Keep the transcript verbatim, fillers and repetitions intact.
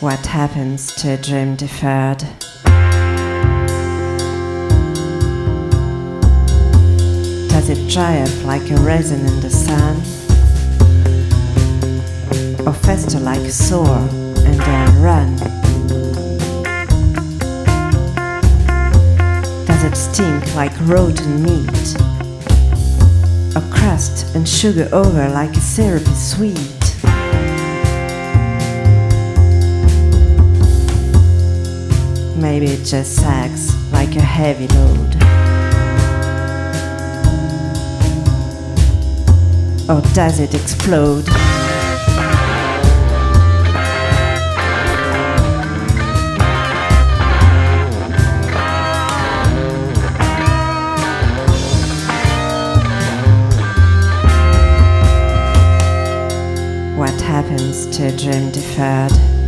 What happens to a dream deferred? Does it dry up like a raisin in the sun? Or fester like a sore and then run? Does it stink like rotten meat? Or crust and sugar over like a syrupy sweet? Maybe it just sags like a heavy load. Or does it explode? What happens to a dream deferred?